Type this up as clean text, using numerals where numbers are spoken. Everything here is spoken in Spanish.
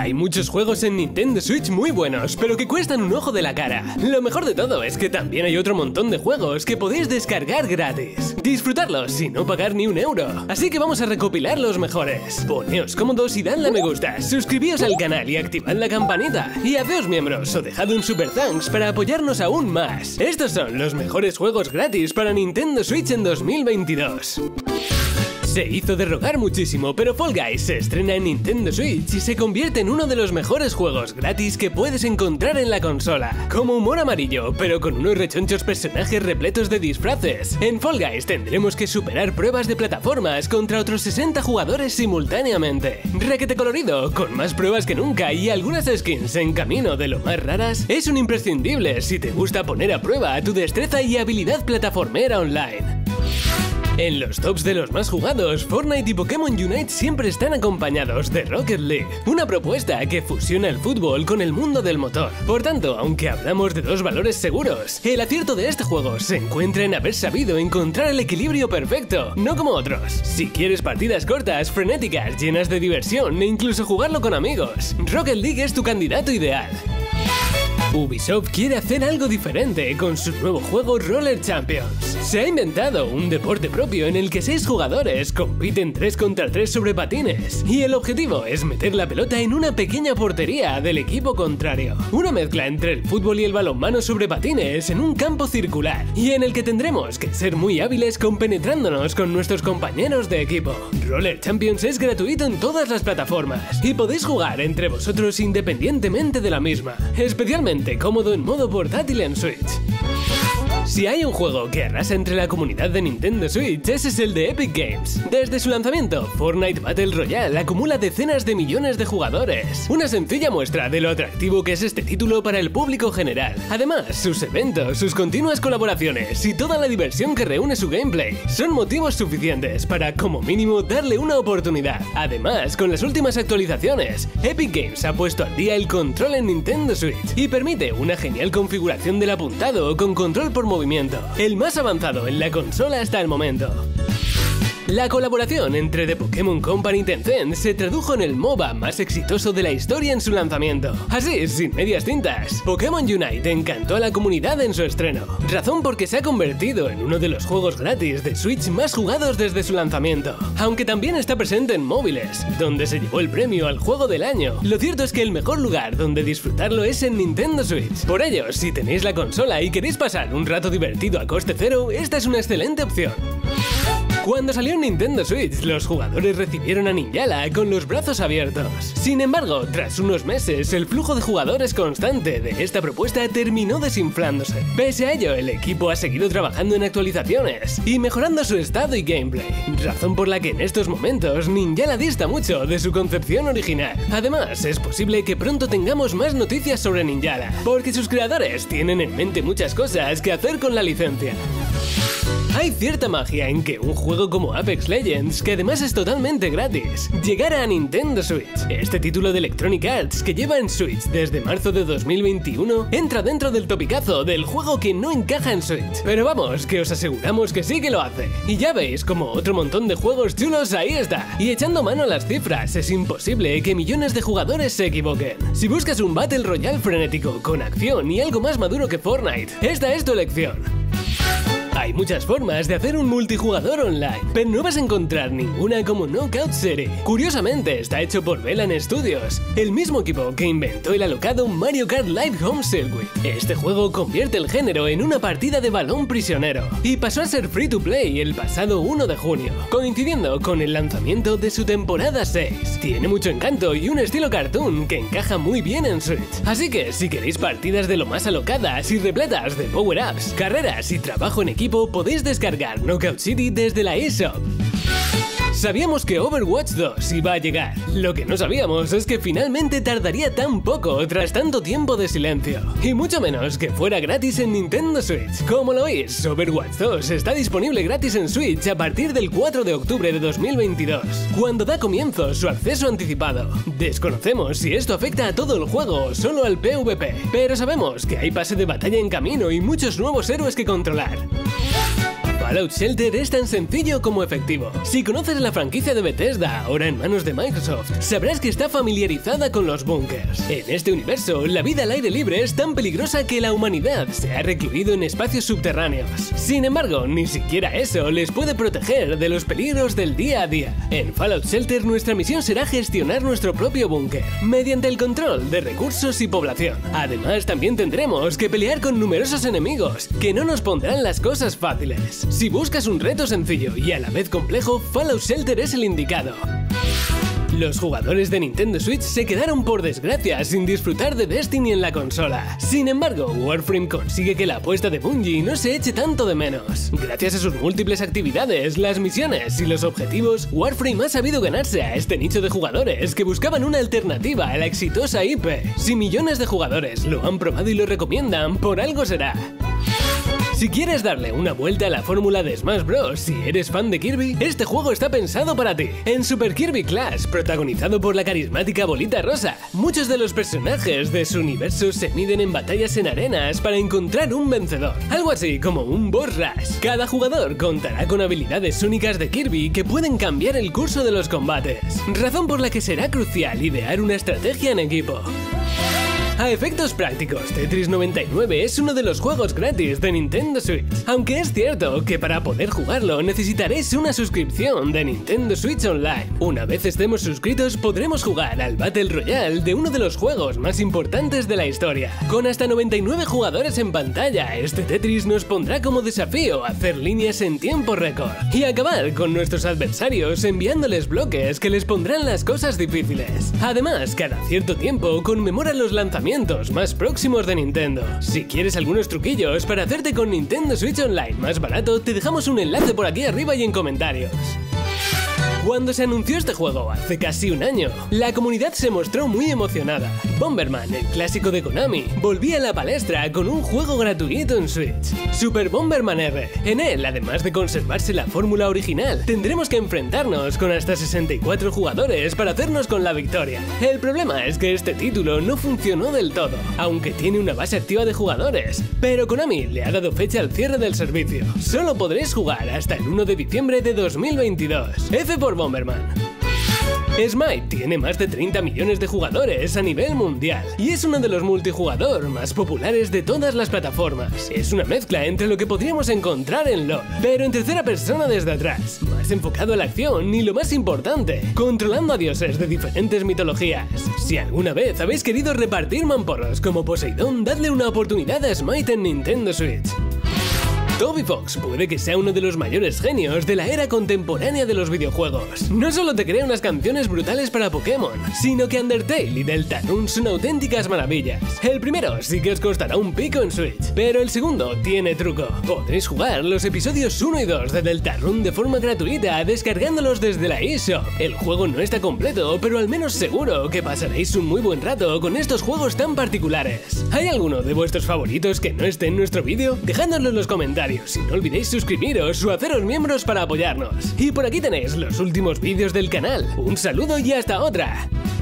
Hay muchos juegos en Nintendo Switch muy buenos, pero que cuestan un ojo de la cara. Lo mejor de todo es que también hay otro montón de juegos que podéis descargar gratis. Disfrutarlos sin no pagar ni un euro. Así que vamos a recopilar los mejores. Poneos cómodos y dadle a me gusta, suscribíos al canal y activad la campanita. Y haceos miembros o dejad un super thanks para apoyarnos aún más. Estos son los mejores juegos gratis para Nintendo Switch en 2022. Se hizo de rogar muchísimo, pero Fall Guys se estrena en Nintendo Switch y se convierte en uno de los mejores juegos gratis que puedes encontrar en la consola. Como humor amarillo, pero con unos rechonchos personajes repletos de disfraces. En Fall Guys tendremos que superar pruebas de plataformas contra otros 60 jugadores simultáneamente. Requete colorido, con más pruebas que nunca y algunas skins en camino de lo más raras, es un imprescindible si te gusta poner a prueba tu destreza y habilidad plataformera online. En los tops de los más jugados, Fortnite y Pokémon Unite siempre están acompañados de Rocket League, una propuesta que fusiona el fútbol con el mundo del motor. Por tanto, aunque hablamos de dos valores seguros, el acierto de este juego se encuentra en haber sabido encontrar el equilibrio perfecto, no como otros. Si quieres partidas cortas, frenéticas, llenas de diversión e incluso jugarlo con amigos, Rocket League es tu candidato ideal. Ubisoft quiere hacer algo diferente con su nuevo juego Roller Champions. Se ha inventado un deporte propio en el que 6 jugadores compiten 3 contra 3 sobre patines y el objetivo es meter la pelota en una pequeña portería del equipo contrario. Una mezcla entre el fútbol y el balonmano sobre patines en un campo circular y en el que tendremos que ser muy hábiles compenetrándonos con nuestros compañeros de equipo. Roller Champions es gratuito en todas las plataformas y podéis jugar entre vosotros independientemente de la misma, especialmente cómodo en modo portátil en Switch. Si hay un juego que arrasa entre la comunidad de Nintendo Switch, ese es el de Epic Games. Desde su lanzamiento, Fortnite Battle Royale acumula decenas de millones de jugadores. Una sencilla muestra de lo atractivo que es este título para el público general. Además, sus eventos, sus continuas colaboraciones y toda la diversión que reúne su gameplay son motivos suficientes para, como mínimo, darle una oportunidad. Además, con las últimas actualizaciones, Epic Games ha puesto al día el control en Nintendo Switch y permite una genial configuración del apuntado con control por movimiento, el más avanzado en la consola hasta el momento. La colaboración entre The Pokémon Company y Tencent se tradujo en el MOBA más exitoso de la historia en su lanzamiento. Así, sin medias tintas, Pokémon Unite encantó a la comunidad en su estreno, razón porque se ha convertido en uno de los juegos gratis de Switch más jugados desde su lanzamiento, aunque también está presente en móviles, donde se llevó el premio al juego del año. Lo cierto es que el mejor lugar donde disfrutarlo es en Nintendo Switch. Por ello, si tenéis la consola y queréis pasar un rato divertido a coste cero, esta es una excelente opción. Cuando salió en Nintendo Switch, los jugadores recibieron a Ninjala con los brazos abiertos. Sin embargo, tras unos meses, el flujo de jugadores constante de esta propuesta terminó desinflándose. Pese a ello, el equipo ha seguido trabajando en actualizaciones y mejorando su estado y gameplay, razón por la que en estos momentos Ninjala dista mucho de su concepción original. Además, es posible que pronto tengamos más noticias sobre Ninjala, porque sus creadores tienen en mente muchas cosas que hacer con la licencia. Hay cierta magia en que un juego como Apex Legends, que además es totalmente gratis, llegara a Nintendo Switch. Este título de Electronic Arts, que lleva en Switch desde marzo de 2021, entra dentro del topicazo del juego que no encaja en Switch. Pero vamos, que os aseguramos que sí que lo hace. Y ya veis, como otro montón de juegos chulos, ahí está. Y echando mano a las cifras, es imposible que millones de jugadores se equivoquen. Si buscas un Battle Royale frenético, con acción y algo más maduro que Fortnite, esta es tu elección. Hay muchas formas de hacer un multijugador online, pero no vas a encontrar ninguna como Knockout City. Curiosamente, está hecho por Velan Studios, el mismo equipo que inventó el alocado Mario Kart Live Home Circuit. Este juego convierte el género en una partida de balón prisionero y pasó a ser free to play el pasado 1 de junio, coincidiendo con el lanzamiento de su temporada 6. Tiene mucho encanto y un estilo cartoon que encaja muy bien en Switch. Así que si queréis partidas de lo más alocadas y repletas de power-ups, carreras y trabajo en equipo, podéis descargar Knockout City desde la eShop. Sabíamos que Overwatch 2 iba a llegar. Lo que no sabíamos es que finalmente tardaría tan poco tras tanto tiempo de silencio. Y mucho menos que fuera gratis en Nintendo Switch. Como lo oís, Overwatch 2 está disponible gratis en Switch a partir del 4 de octubre de 2022, cuando da comienzo su acceso anticipado. Desconocemos si esto afecta a todo el juego o solo al PvP, pero sabemos que hay pase de batalla en camino y muchos nuevos héroes que controlar. Fallout Shelter es tan sencillo como efectivo. Si conoces la franquicia de Bethesda, ahora en manos de Microsoft, sabrás que está familiarizada con los búnkers. En este universo, la vida al aire libre es tan peligrosa que la humanidad se ha recluido en espacios subterráneos. Sin embargo, ni siquiera eso les puede proteger de los peligros del día a día. En Fallout Shelter, nuestra misión será gestionar nuestro propio búnker, mediante el control de recursos y población. Además, también tendremos que pelear con numerosos enemigos, que no nos pondrán las cosas fáciles. Si buscas un reto sencillo y a la vez complejo, Fallout Shelter es el indicado. Los jugadores de Nintendo Switch se quedaron por desgracia sin disfrutar de Destiny en la consola. Sin embargo, Warframe consigue que la apuesta de Bungie no se eche tanto de menos. Gracias a sus múltiples actividades, las misiones y los objetivos, Warframe ha sabido ganarse a este nicho de jugadores que buscaban una alternativa a la exitosa IP. Si millones de jugadores lo han probado y lo recomiendan, por algo será. Si quieres darle una vuelta a la fórmula de Smash Bros. Si eres fan de Kirby, este juego está pensado para ti. En Super Kirby Clash, protagonizado por la carismática Bolita Rosa, muchos de los personajes de su universo se miden en batallas en arenas para encontrar un vencedor. Algo así como un boss rush. Cada jugador contará con habilidades únicas de Kirby que pueden cambiar el curso de los combates, razón por la que será crucial idear una estrategia en equipo. A efectos prácticos, Tetris 99 es uno de los juegos gratis de Nintendo Switch, aunque es cierto que para poder jugarlo necesitaréis una suscripción de Nintendo Switch Online. Una vez estemos suscritos podremos jugar al Battle Royale de uno de los juegos más importantes de la historia. Con hasta 99 jugadores en pantalla, este Tetris nos pondrá como desafío hacer líneas en tiempo récord y acabar con nuestros adversarios enviándoles bloques que les pondrán las cosas difíciles. Además, cada cierto tiempo conmemora los lanzamientos más próximos de Nintendo. Si quieres algunos truquillos para hacerte con Nintendo Switch Online más barato, te dejamos un enlace por aquí arriba y en comentarios. Cuando se anunció este juego hace casi un año, la comunidad se mostró muy emocionada. Bomberman, el clásico de Konami, volvía a la palestra con un juego gratuito en Switch, Super Bomberman R. En él, además de conservarse la fórmula original, tendremos que enfrentarnos con hasta 64 jugadores para hacernos con la victoria. El problema es que este título no funcionó del todo, aunque tiene una base activa de jugadores, pero Konami le ha dado fecha al cierre del servicio. Solo podréis jugar hasta el 1 de diciembre de 2022. F por Bomberman. Smite tiene más de 30 millones de jugadores a nivel mundial y es uno de los multijugador más populares de todas las plataformas. Es una mezcla entre lo que podríamos encontrar en LoL, pero en tercera persona desde atrás, más enfocado a la acción y lo más importante, controlando a dioses de diferentes mitologías. Si alguna vez habéis querido repartir mamporros como Poseidón, dadle una oportunidad a Smite en Nintendo Switch. Toby Fox puede que sea uno de los mayores genios de la era contemporánea de los videojuegos. No solo te crea unas canciones brutales para Pokémon, sino que Undertale y Deltarune son auténticas maravillas. El primero sí que os costará un pico en Switch, pero el segundo tiene truco. Podréis jugar los episodios 1 y 2 de Deltarune de forma gratuita descargándolos desde la eShop. El juego no está completo, pero al menos seguro que pasaréis un muy buen rato con estos juegos tan particulares. ¿Hay alguno de vuestros favoritos que no esté en nuestro vídeo? Dejádnoslo en los comentarios. Y no olvidéis suscribiros o haceros miembros para apoyarnos. Y por aquí tenéis los últimos vídeos del canal. Un saludo y hasta otra.